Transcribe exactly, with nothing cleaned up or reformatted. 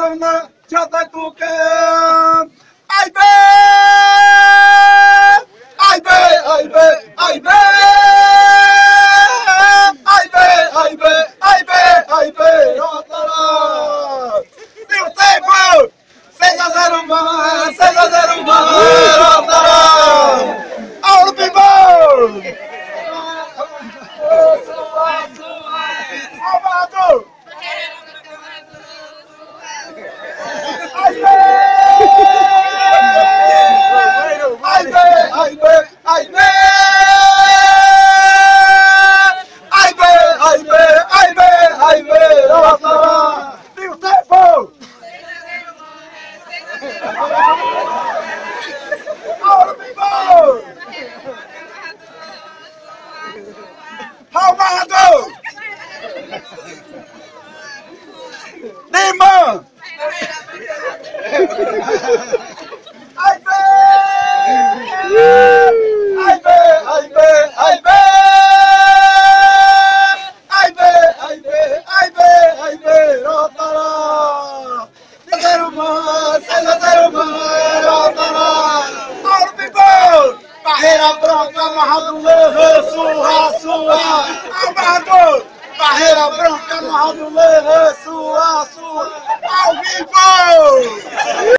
na chata tu que ai be ai be ai be ai be ai be ai be ai be ai be rotara deu tempo seis a zero mais seis a zero mais rotara all people Amado! Ai, bem! Ai, bem! Ai, bem! Ai, bem! Ai, bem! Ai, bem! Ai, bem! Ai, bem! Nossa! Deu tempo! All people! Amado! Lima! Ai, bem! Ai, bem! Ai, bem! Ai, bem! Ai, bem! Ai, bem! Ai, bem! Ai, bem! Rotara! Zero mais! Zero mais! Rotara! All people! Barreira branca, amarrado, leve, surra, surra! Amarrado! Barreira branca, amarrado, leve, sua, sua, ao vivo!